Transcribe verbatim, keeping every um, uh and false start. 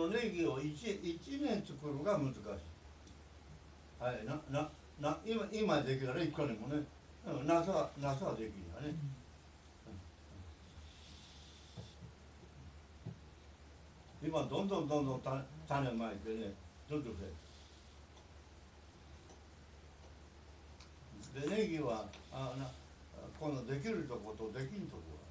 のネギを 1, 1年作るが難しい。はいななな今今できたらいっかにもね、うん、夏は夏はできるよね、うん、今どんどんどんどん種種まいてねどんどん増える。でネギはあな今度できるとことできんとこ